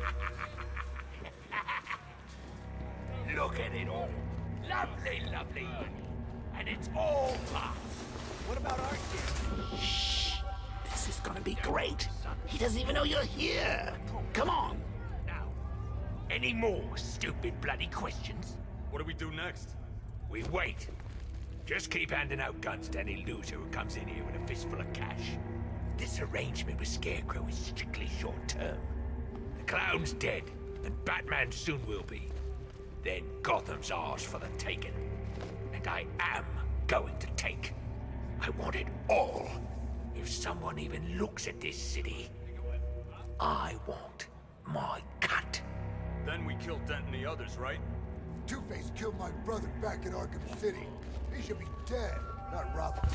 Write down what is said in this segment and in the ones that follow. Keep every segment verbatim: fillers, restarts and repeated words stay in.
Look at it all. Lovely, lovely. And it's all past. What about our kid? Shh. This is gonna be great. He doesn't even know you're here. Come on. Now, any more stupid bloody questions? What do we do next? We wait. Just keep handing out guns to any loser who comes in here with a fistful of cash. This arrangement with Scarecrow is strictly short-term. The clown's dead, and Batman soon will be. Then Gotham's ours for the taking. And I am going to take. I want it all. If someone even looks at this city, I want my cut. Then we kill Dent and the others, right? Two-Face killed my brother back in Arkham City. He should be dead, not Robin.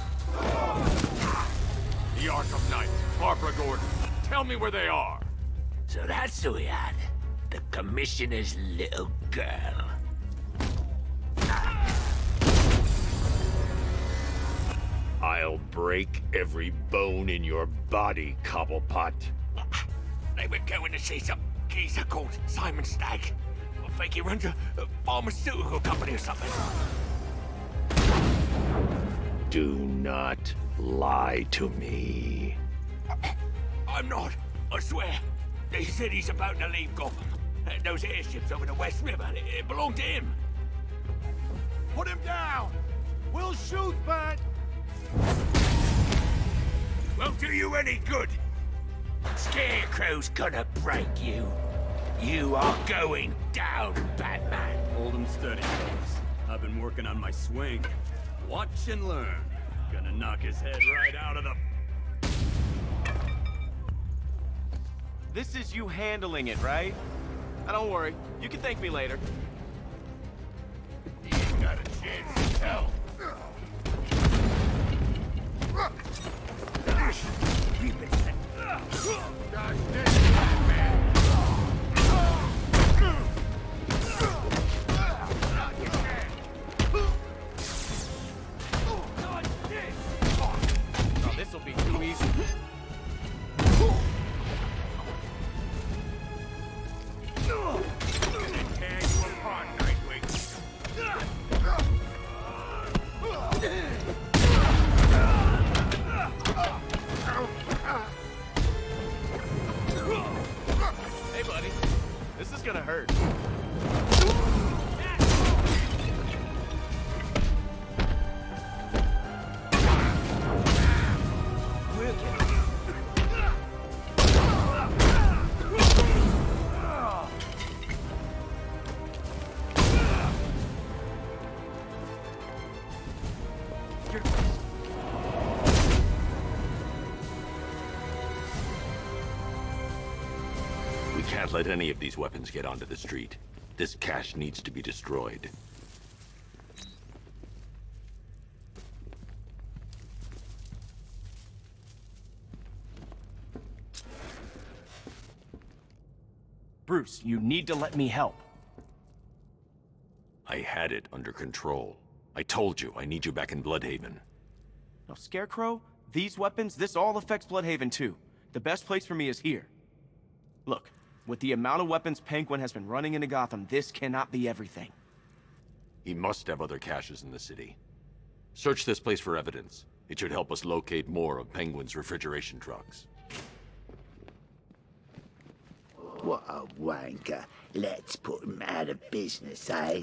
The Arkham Knight, Barbara Gordon. Tell me where they are. So that's who we had. The Commissioner's little girl. I'll break every bone in your body, Cobblepot. They were going to see some geezer called Simon Stagg. I think he runs a, a pharmaceutical company or something. Do not lie to me. I'm not, I swear. They said he's about to leave Gotham. Uh, Those airships over the West River, it, it belonged to him. Put him down! We'll shoot, but... Won't do you any good. Scarecrow's gonna break you. You are going down, Batman. Hold him steady, fellas. I've been working on my swing. Watch and learn. Gonna knock his head right out of the... This is you handling it, right? Now don't worry, you can thank me later. You ain't got a chance to tell. Oh, this'll be too easy. Tear you apart, Nightwing. Hey, buddy. This is gonna hurt. We can't let any of these weapons get onto the street. This cache needs to be destroyed. Bruce, you need to let me help. I had it under control. I told you, I need you back in Bloodhaven. Now, Scarecrow, these weapons, this all affects Bloodhaven too. The best place for me is here. Look, with the amount of weapons Penguin has been running into Gotham, this cannot be everything. He must have other caches in the city. Search this place for evidence. It should help us locate more of Penguin's refrigeration trucks. What a wanker. Let's put him out of business, eh?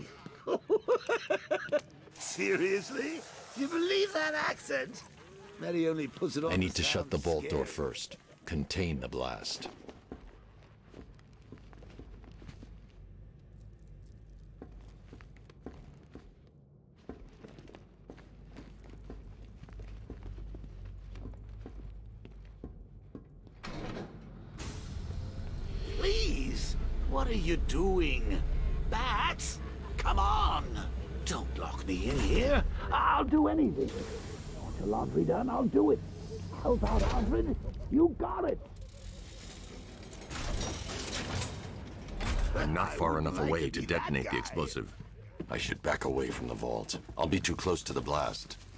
Seriously? You believe that accent? That he only puts it on. I need to shut the vault door scary. first. Contain the blast. Please, what are you doing? Bats? Come on! Don't lock me in here. I'll do anything. Want your laundry done? I'll do it. Help out, Alfred. You got it. I'm not far enough away to to be that detonate the guy. explosive. I should back away from the vault. I'll be too close to the blast.